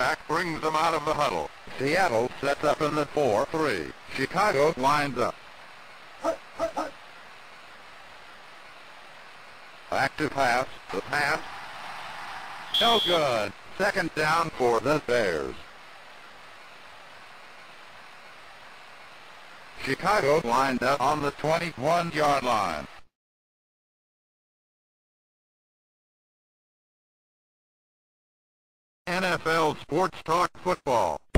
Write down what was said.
Back brings them out of the huddle. Seattle sets up in the 4-3. Chicago lines up. Back to pass. The pass. No good. Second down for the Bears. Chicago lined up on the 21-yard line. NFL Sports Talk Football.